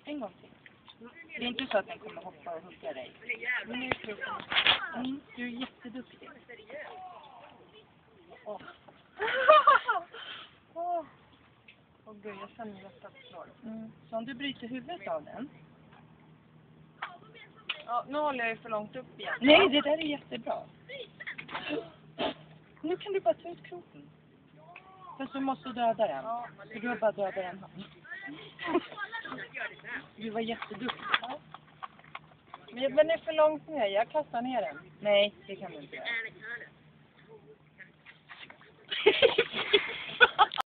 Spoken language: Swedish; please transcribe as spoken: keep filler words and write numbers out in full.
En gång till. Det är inte så att den kommer hoppa och hugga dig. Men nu är det mm, du är jätteduktig. Åh. Åh. Åh gud, jag känner hjärtat slår. Mm. Så om du bryter huvudet av den. Ja, nu håller jag ju för långt upp igen. Nej, det där är jättebra. Nu kan du bara ta ut kroken. Fast du måste döda den. Ja, för du har bara dödat den. Du var jätteduktig. Ja. Men den är för långt ner. Jag kastar ner den. Nej, det kan du inte göra.